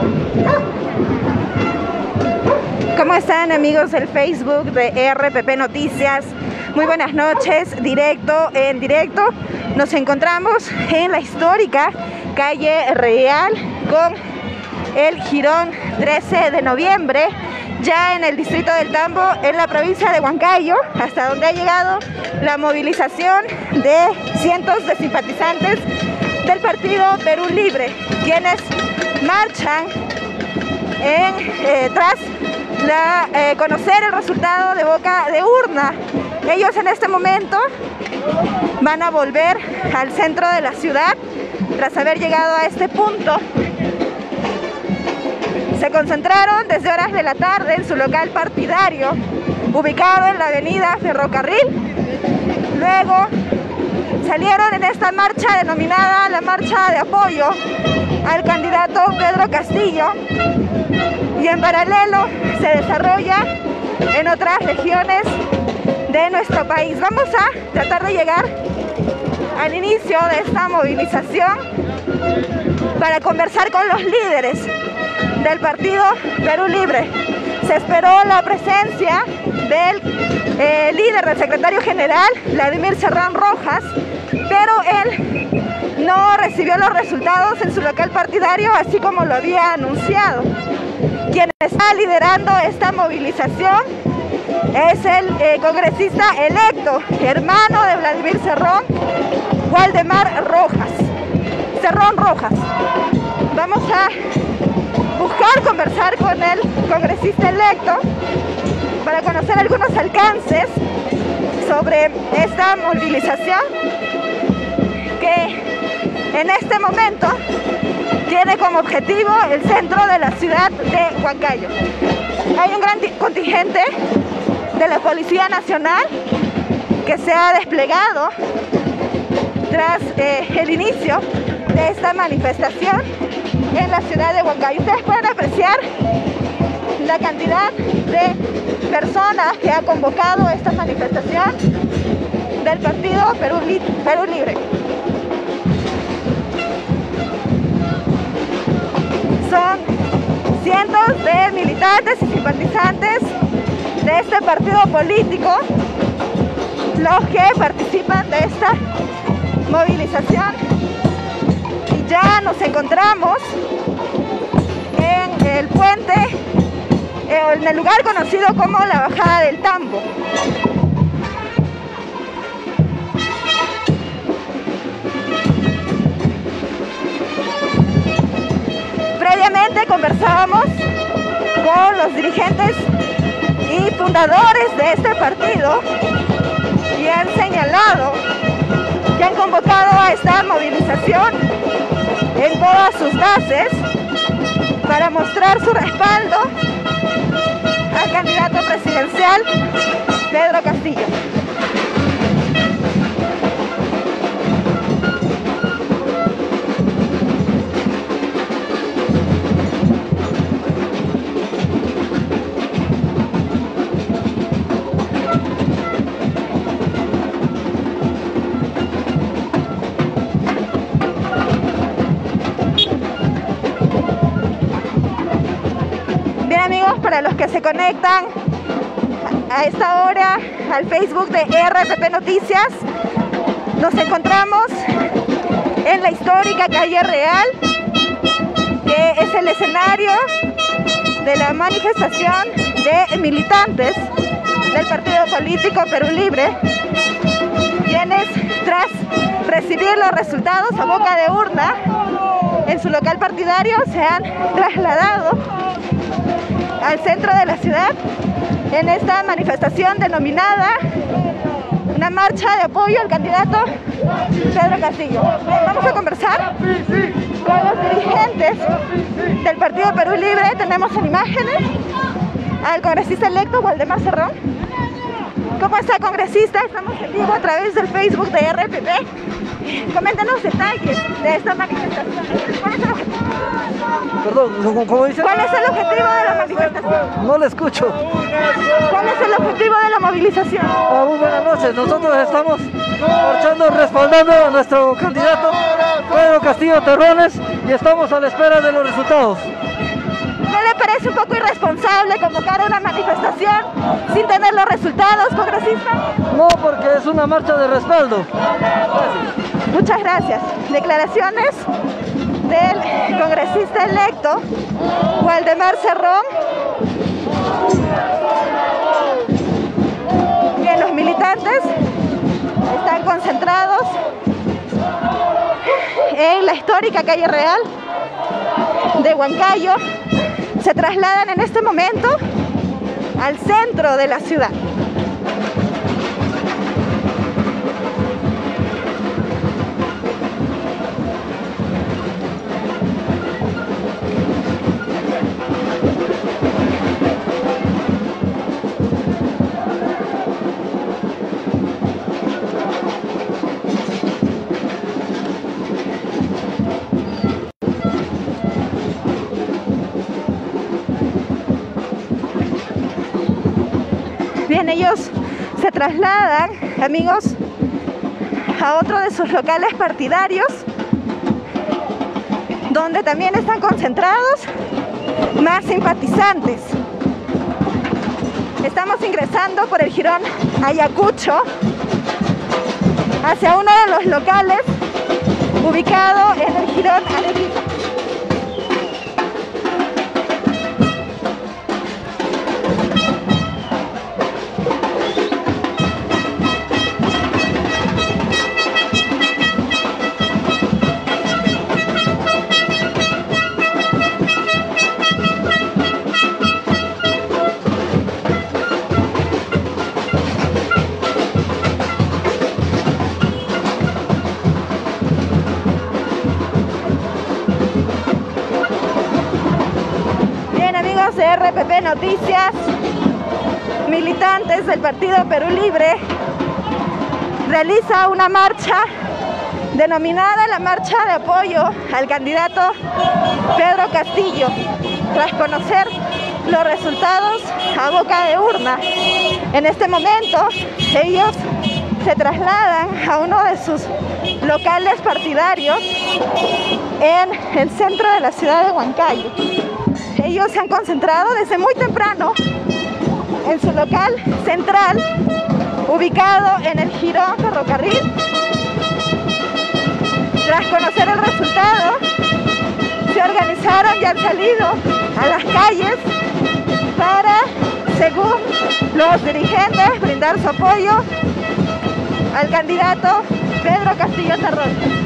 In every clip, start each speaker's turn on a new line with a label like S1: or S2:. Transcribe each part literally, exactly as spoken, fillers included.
S1: ¿Cómo están, amigos del Facebook de R P P Noticias? Muy buenas noches, directo en directo. Nos encontramos en la histórica calle Real con el Jirón trece de noviembre, ya en el distrito del Tambo, en la provincia de Huancayo, hasta donde ha llegado la movilización de cientos de simpatizantes del partido Perú Libre, quienes marchan en, eh, tras la, eh, conocer el resultado de boca de urna. Ellos en este momento van a volver al centro de la ciudad tras haber llegado a este punto. Se concentraron desde horas de la tarde en su local partidario, ubicado en la avenida Ferrocarril. Luego salieron en esta marcha denominada la marcha de apoyo al candidato Pedro Castillo, y en paralelo se desarrolla en otras regiones de nuestro país. Vamos a tratar de llegar al inicio de esta movilización para conversar con los líderes del partido Perú Libre. Se esperó la presencia del eh, líder, del secretario general, Vladimir Serrón Rojas, pero él no recibió los resultados en su local partidario, así como lo había anunciado. Quien está liderando esta movilización es el eh, congresista electo, hermano de Vladimir Serrón, Waldemar Rojas. Serrón Rojas. Vamos a buscar conversar con el congresista electo para conocer algunos alcances sobre esta movilización que en este momento tiene como objetivo el centro de la ciudad de Huancayo. Hay un gran contingente de la Policía Nacional que se ha desplegado tras eh, el inicio de esta manifestación en la ciudad de Huancayo. Ustedes pueden apreciar la cantidad de personas que ha convocado esta manifestación del partido Perú, Perú Libre. Son cientos de militantes y simpatizantes de este partido político los que participan de esta movilización, y ya nos encontramos en el puente, en el lugar conocido como la Bajada del Tambo. Previamente conversábamos con los dirigentes y fundadores de este partido y han señalado que han convocado a esta movilización en todas sus bases para mostrar su respaldo al candidato presidencial Pedro Castillo. Amigos, para los que se conectan a esta hora al Facebook de R P P Noticias, nos encontramos en la histórica calle Real, que es el escenario de la manifestación de militantes del partido político Perú Libre, quienes tras recibir los resultados a boca de urna en su local partidario se han trasladado al centro de la ciudad en esta manifestación denominada una marcha de apoyo al candidato Pedro Castillo. Vamos a conversar con los dirigentes del partido Perú Libre. Tenemos en imágenes al congresista electo Waldemar Serrón. ¿Cómo está, congresista? Estamos en vivo a través del Facebook de R P P. Coméntanos detalles de esta manifestación. ¿Cuál es el objetivo?
S2: Perdón, ¿cómo dice?
S1: ¿Cuál es el objetivo de la manifestación?
S2: No le escucho.
S1: ¿Cuál es el objetivo de la movilización?
S2: Ah, muy buenas noches. Nosotros estamos marchando respaldando a nuestro candidato Pedro Castillo Terrones, y estamos a la espera de los resultados.
S1: ¿No le parece un poco irresponsable convocar una manifestación sin tener los resultados, congresista?
S2: No, porque es una marcha de respaldo.
S1: Gracias. Muchas gracias. Declaraciones del congresista electo, Waldemar Cerrón. Bien, los militantes están concentrados en la histórica calle Real de Huancayo. Se trasladan en este momento al centro de la ciudad. Bien, ellos se trasladan, amigos, a otro de sus locales partidarios, donde también están concentrados más simpatizantes. Estamos ingresando por el jirón Ayacucho hacia uno de los locales ubicado en el jirón Arequipa. De R P P Noticias, militantes del Partido Perú Libre realiza una marcha denominada la marcha de apoyo al candidato Pedro Castillo, tras conocer los resultados a boca de urna. En este momento ellos se trasladan a uno de sus locales partidarios en el centro de la ciudad de Huancayo. Ellos se han concentrado desde muy temprano en su local central, ubicado en el jirón Ferrocarril. Tras conocer el resultado, se organizaron y han salido a las calles para, según los dirigentes, brindar su apoyo al candidato Pedro Castillo Terrones.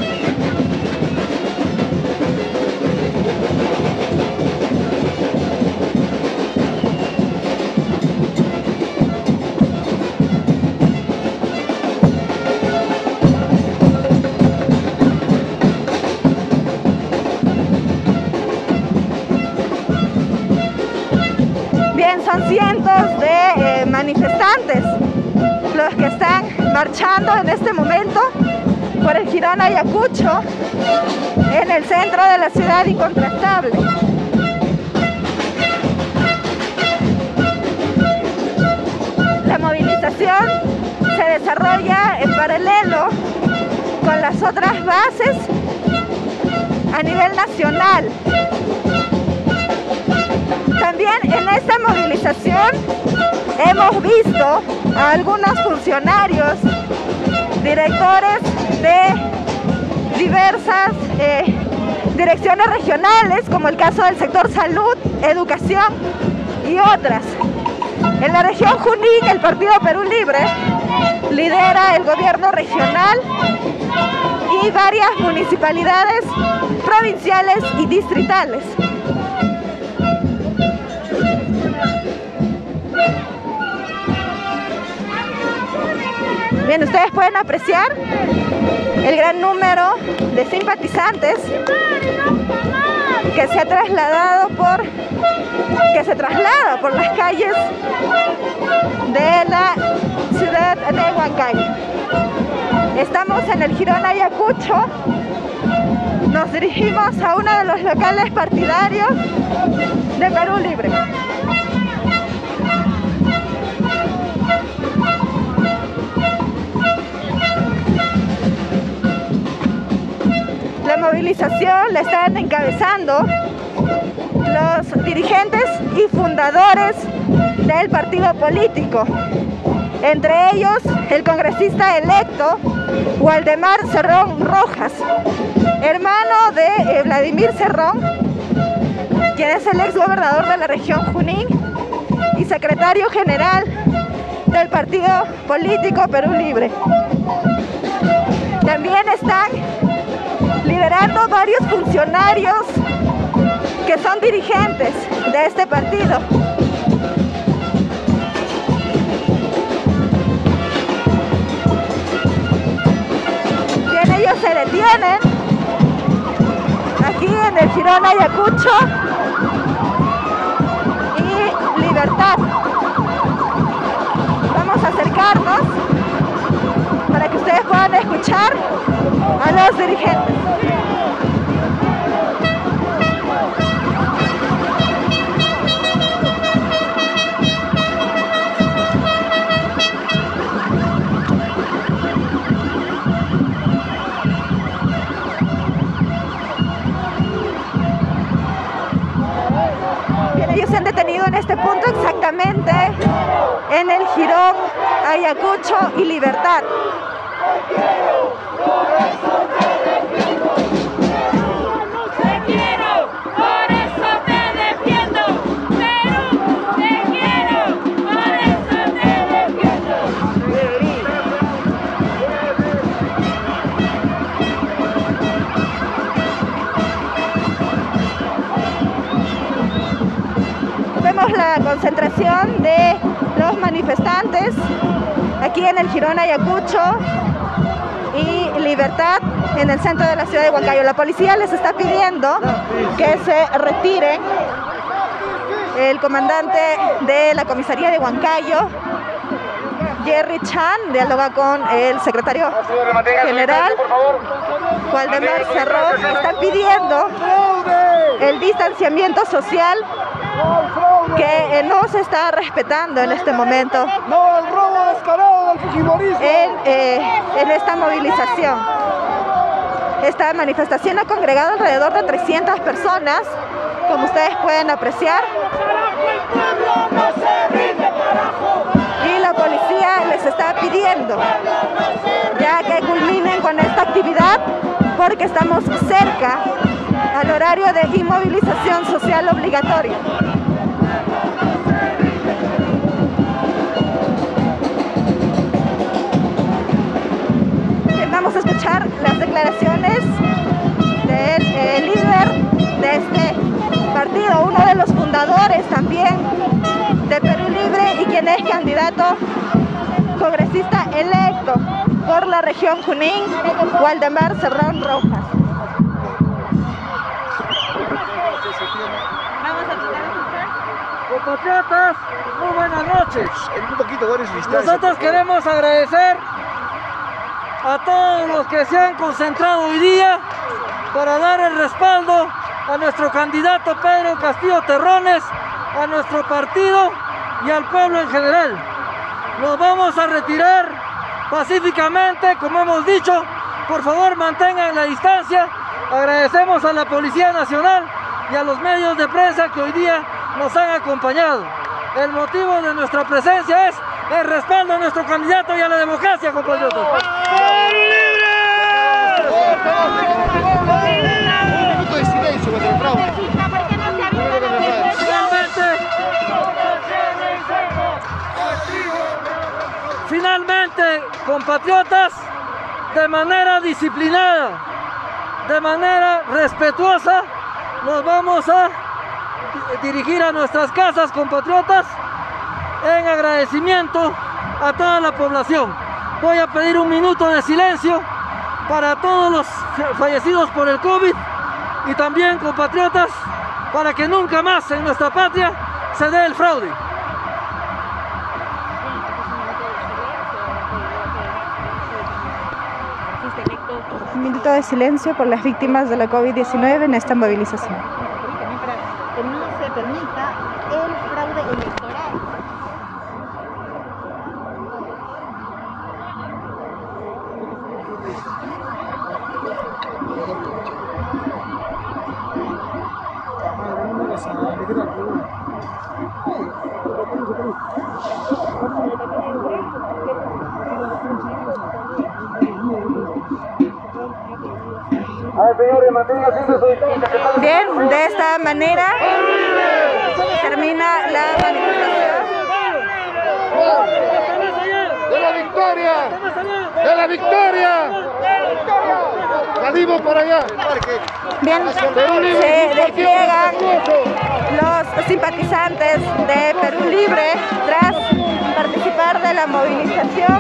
S1: Son cientos de eh, manifestantes los que están marchando en este momento por el jirón Ayacucho en el centro de la ciudad incontrastable. La movilización se desarrolla en paralelo con las otras bases a nivel nacional. También en esta movilización hemos visto a algunos funcionarios, directores de diversas eh, direcciones regionales, como el caso del sector salud, educación y otras. En la región Junín, el Partido Perú Libre lidera el gobierno regional y varias municipalidades provinciales y distritales. Bien, ustedes pueden apreciar el gran número de simpatizantes que se ha trasladado por, que se traslada por las calles de la ciudad de Huancayo. Estamos en el jirón Ayacucho. Nos dirigimos a uno de los locales partidarios de Perú Libre. movilización la están encabezando los dirigentes y fundadores del partido político, entre ellos el congresista electo Waldemar Cerrón Rojas, hermano de eh, Vladimir Cerrón, quien es el ex gobernador de la región Junín y secretario general del partido político Perú Libre. También están liderando varios funcionarios que son dirigentes de este partido. Bien, ellos se detienen aquí en el Jirón Ayacucho y Libertad. Vamos a acercarnos para que ustedes puedan escuchar a los dirigentes. Bien, ellos se han detenido en este punto exactamente en el Jirón Ayacucho y Libertad. Vemos la concentración de los manifestantes aquí en el Jirón Ayacucho y Libertad en el centro de la ciudad de Huancayo. La policía les está pidiendo que se retiren. El comandante de la comisaría de Huancayo, Jerry Chan, dialoga con el secretario general Waldemar Cerrón. Están pidiendo el distanciamiento social que eh, no se está respetando en este momento
S2: No al robo descarado del fujimorismo.
S1: en, eh, en esta movilización. Esta manifestación ha congregado alrededor de trescientas personas, como ustedes pueden apreciar. Y la policía les está pidiendo ya que culminen con esta actividad porque estamos cerca al horario de inmovilización social obligatoria. Vamos a escuchar las declaraciones del eh, líder de este partido, uno de los fundadores también de Perú Libre y quien es candidato congresista electo por la región Junín, Waldemar Cerrón Rojas.
S2: Compatriotas, muy buenas noches.
S3: Un poquito, Boris, distancia,
S2: Nosotros queremos agradecer a todos los que se han concentrado hoy día para dar el respaldo a nuestro candidato Pedro Castillo Terrones, a nuestro partido y al pueblo en general. Nos vamos a retirar pacíficamente, como hemos dicho. Por favor, mantengan la distancia. Agradecemos a la Policía Nacional y a los medios de prensa que hoy día nos han acompañado. El motivo de nuestra presencia es el respaldo a nuestro candidato y a la democracia, compañeros.
S3: Un minuto de silencio contra el fraude.
S2: Finalmente, finalmente, compatriotas, de manera disciplinada, de manera respetuosa, nos vamos a dirigir a nuestras casas, compatriotas, en agradecimiento a toda la población. Voy a pedir un minuto de silencio para todos los fallecidos por el COVID y también, compatriotas, para que nunca más en nuestra patria se dé el fraude.
S1: Un minuto de silencio por las víctimas de la COVID diecinueve en esta movilización.
S4: Que no se permita el fraude electoral.
S1: Bien, de esta manera termina la manifestación.
S3: ¡De la victoria! ¡De la victoria! ¡Salimos para allá!
S1: Bien, se despliegan los simpatizantes de Perú Libre tras participar de la movilización.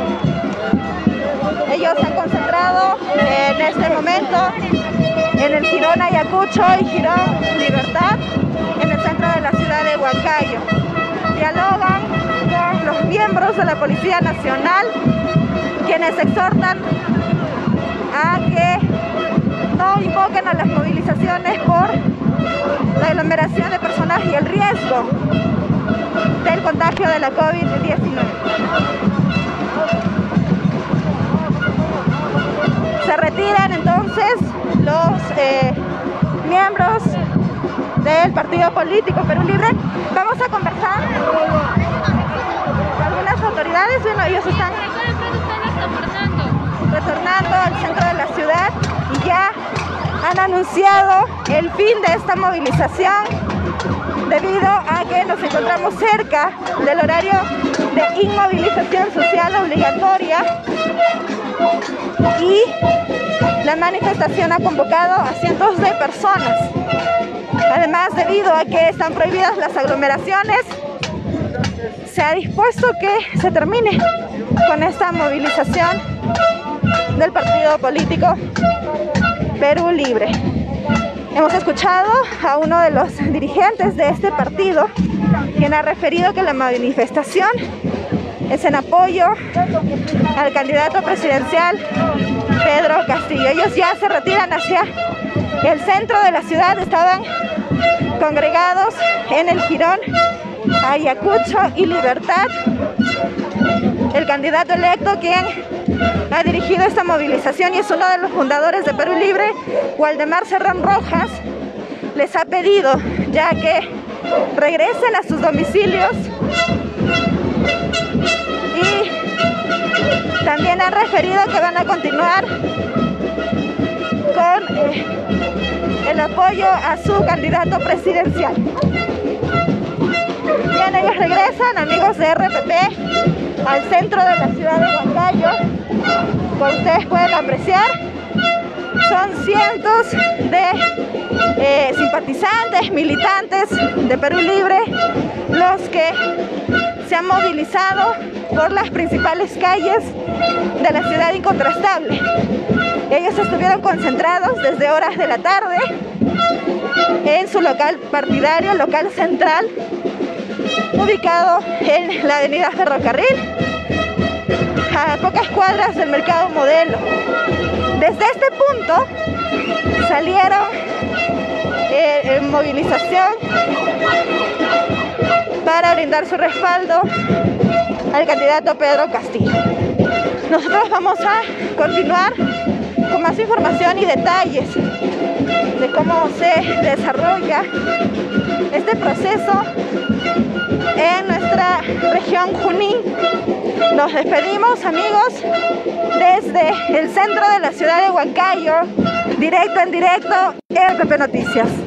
S1: Ellos se han concentrado en este momento en el Jirón Ayacucho y Jirón Libertad, en el centro de la ciudad de Huancayo. Dialogan con los miembros de la Policía Nacional, quienes exhortan a que no invoquen a las movilizaciones por la aglomeración de personas y el riesgo del contagio de la COVID diecinueve. Se retiran entonces los eh, miembros del partido político Perú Libre. Vamos a conversar con algunas autoridades. Bueno, ellos están retornando al centro de la ciudad y ya han anunciado el fin de esta movilización debido a que nos encontramos cerca del horario de inmovilización social obligatoria y la manifestación ha convocado a cientos de personas. Además, debido a que están prohibidas las aglomeraciones, se ha dispuesto que se termine con esta movilización del partido político Perú Libre. Hemos escuchado a uno de los dirigentes de este partido, quien ha referido que la manifestación es en apoyo al candidato presidencial Pedro Castillo. Ellos ya se retiran hacia el centro de la ciudad, estaban congregados en el Jirón Ayacucho y Libertad. El candidato electo, quien ha dirigido esta movilización y es uno de los fundadores de Perú Libre, Waldemar Serrán Rojas, les ha pedido ya que regresen a sus domicilios y también han referido que van a continuar con eh, el apoyo a su candidato presidencial. Bien, ellos regresan, amigos de R P P, al centro de la ciudad de Huancayo. Como ustedes pueden apreciar, son cientos de eh, simpatizantes, militantes de Perú Libre los que se han movilizado por las principales calles de la ciudad incontrastable. Ellos estuvieron concentrados desde horas de la tarde en su local partidario, local central, ubicado en la avenida Ferrocarril, a pocas cuadras del Mercado Modelo. Desde este punto salieron eh, en movilización para brindar su respaldo al candidato Pedro Castillo. Nosotros vamos a continuar con más información y detalles de cómo se desarrolla este proceso en nuestra región Junín. Nos despedimos, amigos, desde el centro de la ciudad de Huancayo, directo en directo, R P P Noticias.